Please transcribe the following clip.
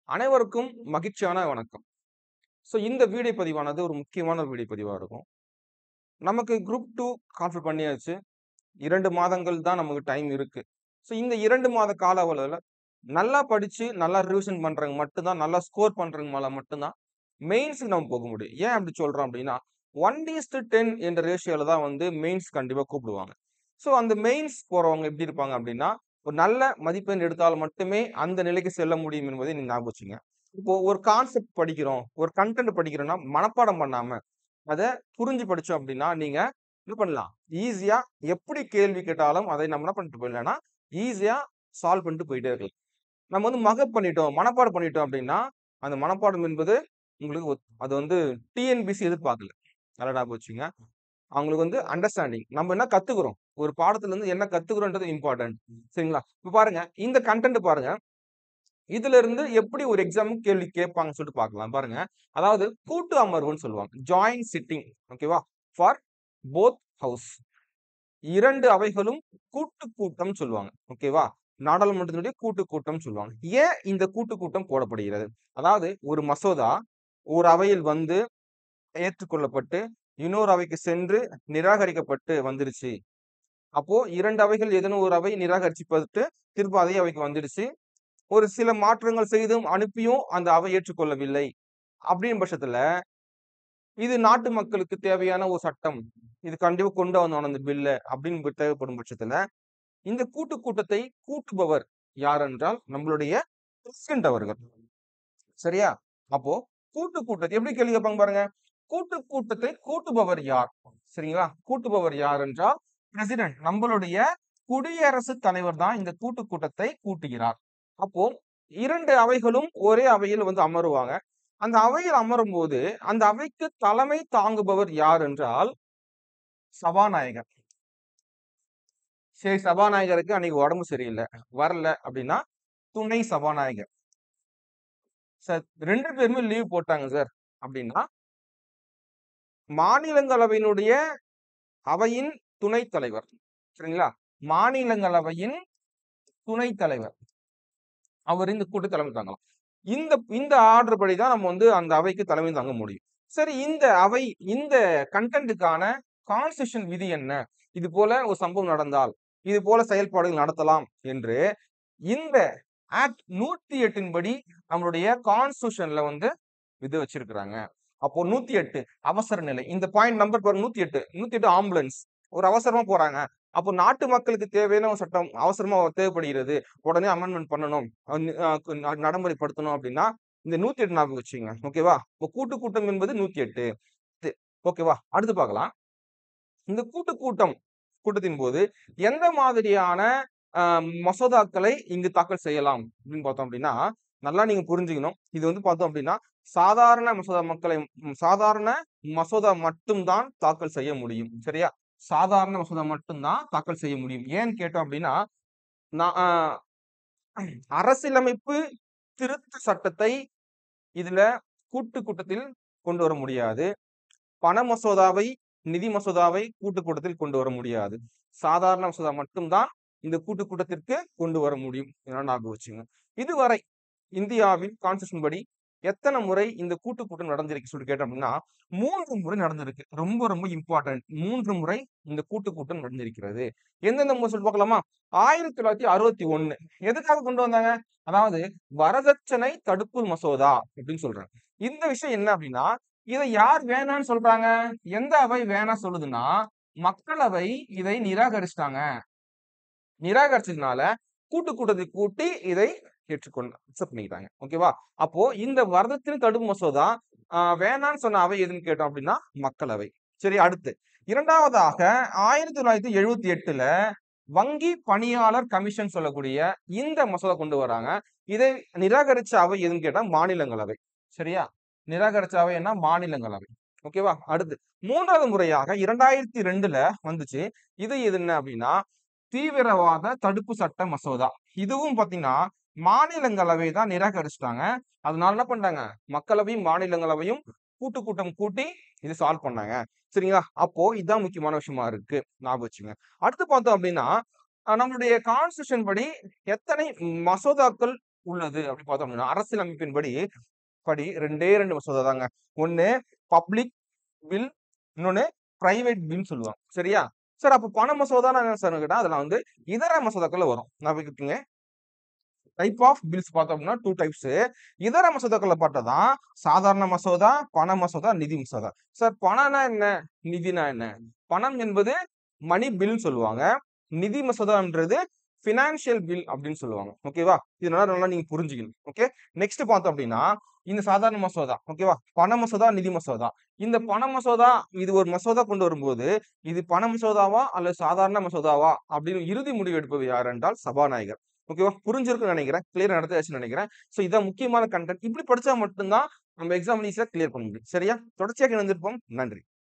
அனைவருக்கும் மகிழ்ச்சியான வணக்கம். இந்த வீடியோ பதிவானது ஒரு முக்கியமான வீடியோ பதிவா இருக்கும். நமக்கு குரூப் 2 கால்ஃபர் பண்ணியாச்சு. 2 மாதங்கள் தான் நமக்கு டைம் இருக்கு. இந்த 2 மாத கால அளவுல நல்லா படிச்சு, நல்லா ரிவிஷன் பண்றவங்க மட்டும் தான், நல்லா ஸ்கோர் பண்றவங்க மேல மட்டும் தான் மெயின்ஸ்க்கு நம்ம போக முடியும். ஏன் அப்படி சொல்றோம் அப்படின்னா, 1:10 என்ற ரேஷியோல தான் மெயின்ஸ் கண்டிப்பா கூப்பிடுவாங்க. அந்த மெயின்ஸ் போறவங்க எப்படி இருப்பாங்க அப்படின்னா, ஒரு நல்ல மதிப்பெண் எடுத்தால் மட்டுமே அந்த நிலைக்கு செல்ல முடியும் என்பதை நீங்க ஞாபகம் வச்சுக்கங்க. இப்போ ஒரு கான்செப்ட் படிக்கிறோம், ஒரு கன்டென்ட் படிக்கிறோம்னா, மனப்பாடம் பண்ணாம, அத புரிஞ்சு படிச்சோம் அப்படின்னா, நீங்க என்ன பண்ணலாம்? ஈஸியா எப்படி கேள்வி கேட்டாலும் அதை நம்ம என்ன பண்ணிட்டு போயிடலாம்னா, ஈஸியா சால்வ் பண்ணிட்டு போயிட்டே இருக்கலாம். நம்ம மகப் பண்ணிட்டோம், மனப்பாடம் பண்ணிட்டோம் அப்படின்னா, அந்த மனப்பாடம் என்பது உங்களுக்கு அது டிஎன்பிசி எதிர்பார்க்கல. நல்லா ஞாபகம் வச்சுக்கங்க. அவங்களுக்கு அண்டர்ஸ்டாண்டிங். நம்ம என்ன கத்துக்கிறோம்? ஒரு பாடத்துல இருந்து என்ன கத்துக்கிறோம்ன்றது இம்பார்ட்டன்ட். சரிங்களா? இப்ப பாருங்க, இந்த கன்டென்ட் பாருங்க. இதுல இருந்து எப்படி ஒரு எக்ஸாம்க்கு கேள்வி கேட்பாங்கன்னு சொல்லிட்டு பார்க்கலாம். பாருங்க. அதாவது கூட்டு அமர்வுன்னு சொல்லுவாங்க. Joint sitting. ஓகேவா? For both house. 2 அவைகளும் கூட்டு கூட்டம் சொல்லுவாங்க. ஓகேவா? நாடாளுமன்றத்தினுடைய கூட்டு கூட்டம் சொல்லுவாங்க. ஏன் இந்த கூட்டு கூட்டம் போடப்படுகிறது? அதாவது ஒரு மசோதா ஒரு அவையில் ஏற்றுக்கொள்ளப்பட்டு, இன்னொரு அவைக்கு சென்று நிராகரிக்கப்பட்டு வந்துருச்சு. அப்போ 2 அவைகள் ஏதேனும் ஒரு அவை நிராகரிச்சுப்பட்டு, திரும்ப அதே அவைக்கு வந்துடுச்சு. ஒரு சில மாற்றங்கள் செய்தும், அனுப்பியும் அந்த அவை ஏற்றுக்கொள்ளவில்லை. அப்படின் பட்சத்துல, இது நாட்டு மக்களுக்கு தேவையான ஒரு சட்டம். இது கண்டிப்பா கொண்டு வந்தோம் அந்த பில்ல அப்படின்னு தேவைப்படும் பட்சத்துல, இந்த கூட்டத்தை கூட்டுபவர் யார் என்றால், நம்மளுடைய பிரசிடென்ட் அவர்கள். சரியா? அப்போ கூட்டத்தை எப்படி கேள்வி கேட்பாங்க பாருங்க. கூட்டத்தை கூட்டுபவர் யார்? சரிங்களா? கூட்டுபவர் யார் என்றால் பிரசிடென்ட். நம்மளுடைய குடியரசுத் தலைவர் தான் இந்த கூட்டத்தை கூட்டுகிறார். அப்போ 2 அவைகளும் ஒரே அவையில் அமருவாங்க. அந்த அவையில் அமரும்போது, அந்த அவைக்கு தலைமை தாங்குபவர் யார் என்றால் சபாநாயகர். சரி, சபாநாயகருக்கு அன்னைக்கு உடம்பு சரியில்ல. வரல அப்படின்னா துணை சபாநாயகர். சார் 2 பேருமே லீவ் போட்டாங்க சார் அப்படின்னா, மாநிலங்களவையினுடைய அவையின் துணைத் தலைவர். சரிங்களா? மாநிலங்களவையின் துணைத் தலைவர். அவர் இந்த கூட்டத் தலைமை தாங்கலாம். இந்த இந்த ஆர்டர் படி தான் நம்ம அந்த அவைக்கு தலைமை தாங்க முடியும். சரி, இந்த கன்டென்ட்க்கான கான்ஸ்டிடியூஷன் விதி என்ன? இது போல ஒரு சம்பவம் நடந்தால், இது போல செயல்பாடுகள் நடத்தலாம் என்று இந்த ஆக்ட் 108 படி நம்மளுடைய கான்ஸ்டிடியூஷன்ல விதி வச்சிருக்கிறாங்க. அப்போ 108 அவசர நிலை. இந்த பாயிண்ட் நம்பர் பாருங்க 108. 108 ஆம்புலன்ஸ். ஒரு அவசரமா போறாங்க. அப்போ நாட்டு மக்களுக்கு தேவையான ஒரு சட்டம் அவசரமா தேவைப்படுகிறது. உடனே அமெண்ட்மென்ட் பண்ணணும். நடைமுறைப்படுத்தணும் அப்படின்னா, இந்த 108 ஞாபகம் வச்சுக்கங்க. ஓகேவா? இப்போ கூட்டம் என்பது 108. ஓகேவா? அடுத்து பார்க்கலாம். இந்த கூட்டத்தின் போது எந்த மாதிரியான அ மசோதாக்களை இங்கு தாக்கல் செய்யலாம் அப்படின்னு பார்த்தோம் அப்படின்னா, நல்லா நீங்க புரிஞ்சுக்கணும். இது பார்த்தோம் அப்படின்னா, சாதாரண சாதாரண மசோதா மட்டும் தான் தாக்கல் செய்ய முடியும். சரியா? சாதாரண மசோதா மட்டும் தான் தாக்கல் செய்ய முடியும். ஏன்னு கேட்டோம் அப்படின்னா, நான் அரசியலமைப்பு திருத்த சட்டத்தை இதுல கூட்டத்தில் கொண்டு வர முடியாது. பண மசோதாவை, நிதி மசோதாவை கூட்டத்தில் கொண்டு வர முடியாது. சாதாரண மசோதா மட்டும் தான் இந்த கூட்டத்திற்கு கொண்டு வர முடியும். இதெல்லாம் ஞாபகம் வச்சுங்க. இதுவரை இந்தியாவின் கான்ஸ்டிடியூஷன் படி எத்தனை முறை இந்த கூட்டம் நடந்திருக்கு சொல்லி கேட்டோம் அப்படின்னா, 3 முறை நடந்திருக்கு. ரொம்ப ரொம்ப இம்பார்ட்டன்ட். 3 முறை இந்த கூட்டம் நடந்திருக்கிறது. எந்தெந்த முறை சொல்லி பார்க்கலாமா? 1961 எதுக்காக கொண்டு வந்தாங்க? அதாவது வரதட்சணை தடுப்பு மசோதா அப்படின்னு சொல்றாங்க. இந்த விஷயம் என்ன அப்படின்னா, இதை யார் வேணான்னு சொல்றாங்க? எந்த அவை வேணாம் சொல்லுதுன்னா, மக்களவை இதை நிராகரிச்சுட்டாங்க. நிராகரிச்சதுனால கூட்டத்தை கூட்டி இதை அக்செப்ட் பண்ணிக்கிட்டாங்க. ஓகேவா? அப்போ இந்த வரதட்சணை தடுப்பு மசோதா வேணான்னு சொன்ன அவை எதுன்னு கேட்டோம் அப்படின்னா மக்களவை. சரி, அடுத்து 2வதாக 1978ல வங்கி பணியாளர் கமிஷன் சொல்லக்கூடிய இந்த மசோதா கொண்டு வராங்க. இதை நிராகரிச்ச அவை எதுன்னு கேட்டா மாநிலங்களவை. சரியா? நிராகரிச்ச அவை என்ன? மாநிலங்களவை. ஓகேவா? அடுத்து 3வது முறையாக 2002ல வந்துச்சு. இது என்ன அப்படின்னா தீவிரவாத தடுப்பு சட்ட மசோதா. இதுவும் பாத்தீங்கன்னா மாநிலங்களவை தான் நிராகரிச்சுட்டாங்க. அதனால என்ன பண்ணாங்க? மக்களவையும் மாநிலங்களவையும் கூட்டம் கூட்டி இது சால்வ் பண்ணாங்க. சரிங்களா? அப்போ இதான் முக்கியமான விஷயமா இருக்கு. ஞாபகம் வச்சுங்க. அடுத்து பார்த்தோம் அப்படின்னா, நம்மளுடைய கான்ஸ்டிடியூஷன் படி எத்தனை மசோதாக்கள் உள்ளது அப்படி பார்த்தோம் அப்படின்னா அரசியல் அமைப்பின்படி ரெண்டே ரெண்டு மசோதா தாங்க. ஒண்ணு பப்ளிக் பில், இன்னொன்னு பிரைவேட் பில் சொல்லுவாங்க. சரியா? சார் அப்ப பண மசோதா என்ன சார் கேட்டா அதெல்லாம் வந்து இதர மசோதாக்கள்ல வரும். நான் டைப் ஆஃப் பில்ஸ் பார்த்தோம் அப்படின்னா 2 டைப்ஸ். இதர மசோதாக்கள்ல பார்த்ததான் சாதாரண மசோதா, பண மசோதா, நிதி மசோதா. சார் பணம்னா என்ன? நிதினா என்ன? பணம் என்பது மணி பில் சொல்லுவாங்க. நிதி மசோதான்றது பினான்சியல் பில் அப்படின்னு சொல்லுவாங்க. ஓகேவா? இதனால நல்லா நீங்க புரிஞ்சுக்கணும். ஓகே. நெக்ஸ்ட் பார்த்தோம் அப்படின்னா இந்த சாதாரண மசோதா. ஓகேவா? பண மசோதா, நிதி மசோதா. இந்த பண மசோதா இது ஒரு மசோதா கொண்டு வரும்போது இது பண மசோதாவா அல்லது சாதாரண மசோதாவா அப்படின்னு இறுதி முடிவு எடுப்பது யார் என்றால் சபாநாயகர். ஓகேவா? புரிஞ்சிருக்கும்னு நினைக்கிறேன். கிளியர் நடத்தியாச்சுன்னு நினைக்கிறேன். சோ இதான் முக்கியமான கண்டென்ட். இப்படி படிச்சா மட்டும் தான் நம்ம எக்ஸாம் ஈஸியா கிளியர் பண்ண முடியும். சரியா? தொடர்ச்சியாக இணைந்திருப்போம். நன்றி.